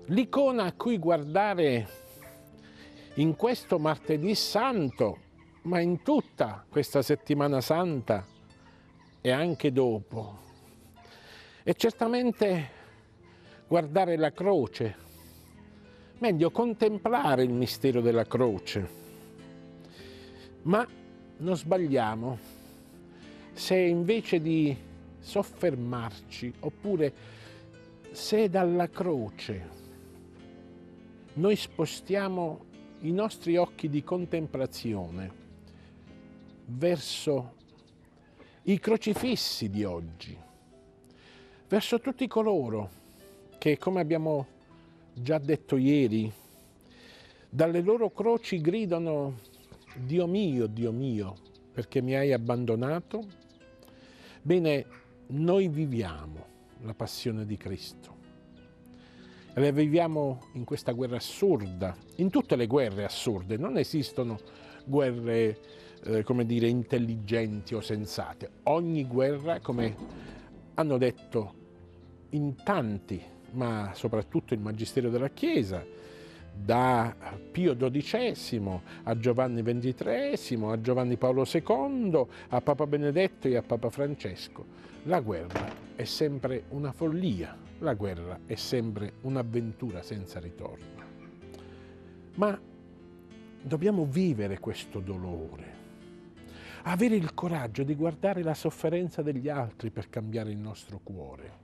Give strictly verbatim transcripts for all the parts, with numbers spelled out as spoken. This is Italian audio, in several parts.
L'icona a cui guardare in questo martedì santo, ma in tutta questa settimana santa e anche dopo, è certamente guardare la croce, meglio contemplare il mistero della croce. Ma non sbagliamo se invece di soffermarci, oppure se dalla croce noi spostiamo i nostri occhi di contemplazione verso i crocifissi di oggi, verso tutti coloro che, come abbiamo già detto ieri, dalle loro croci gridano: Dio mio, Dio mio, perché mi hai abbandonato? Bene, noi viviamo la passione di Cristo. E la viviamo in questa guerra assurda, in tutte le guerre assurde. Non esistono guerre, eh, come dire, intelligenti o sensate. Ogni guerra, come hanno detto in tanti, ma soprattutto il Magistero della Chiesa, da Pio dodicesimo a Giovanni ventitreesimo, a Giovanni Paolo secondo, a Papa Benedetto e a Papa Francesco, la guerra è sempre una follia, la guerra è sempre un'avventura senza ritorno. Ma dobbiamo vivere questo dolore, avere il coraggio di guardare la sofferenza degli altri per cambiare il nostro cuore.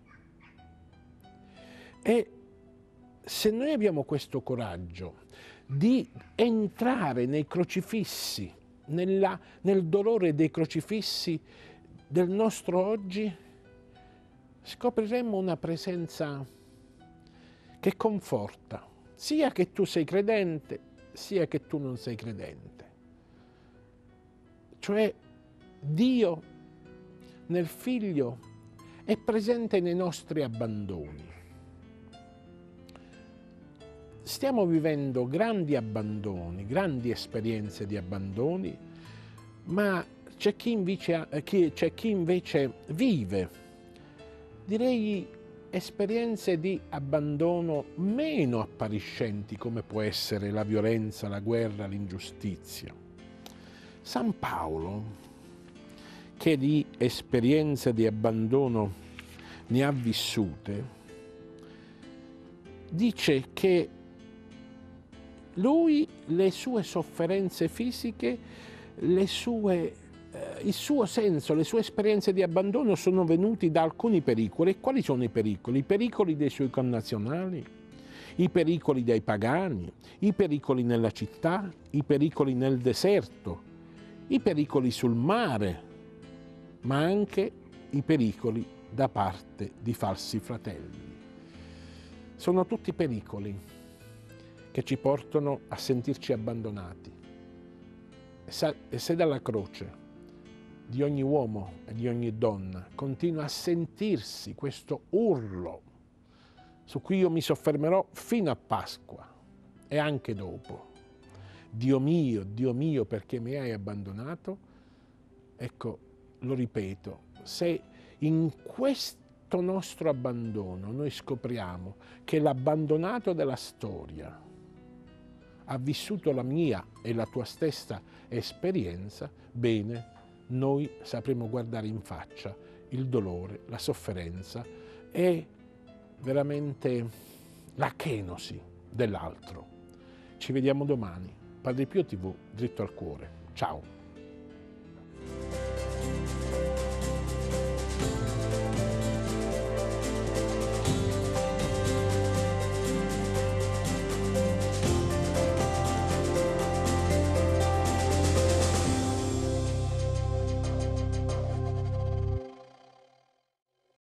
E se noi abbiamo questo coraggio di entrare nei crocifissi, nella, nel dolore dei crocifissi del nostro oggi, scopriremo una presenza che conforta, sia che tu sei credente, sia che tu non sei credente. Cioè Dio nel Figlio è presente nei nostri abbandoni. Stiamo vivendo grandi abbandoni, grandi esperienze di abbandoni, ma c'è chi invece, c'è chi invece vive, direi, esperienze di abbandono meno appariscenti, come può essere la violenza, la guerra, l'ingiustizia. San Paolo, che di esperienze di abbandono ne ha vissute, dice che lui, le sue sofferenze fisiche, le sue, eh, il suo senso, le sue esperienze di abbandono sono venuti da alcuni pericoli. E quali sono i pericoli? I pericoli dei suoi connazionali, i pericoli dei pagani, i pericoli nella città, i pericoli nel deserto, i pericoli sul mare, ma anche i pericoli da parte di falsi fratelli. Sono tutti pericoli che ci portano a sentirci abbandonati. E se dalla croce di ogni uomo e di ogni donna continua a sentirsi questo urlo, su cui io mi soffermerò fino a Pasqua e anche dopo: Dio mio, Dio mio, perché mi hai abbandonato? Ecco, lo ripeto, se in questo nostro abbandono noi scopriamo che l'abbandonato della storia ha vissuto la mia e la tua stessa esperienza, bene, noi sapremo guardare in faccia il dolore, la sofferenza e veramente la kenosi dell'altro. Ci vediamo domani. Padre Pio tivù, dritto al cuore. Ciao.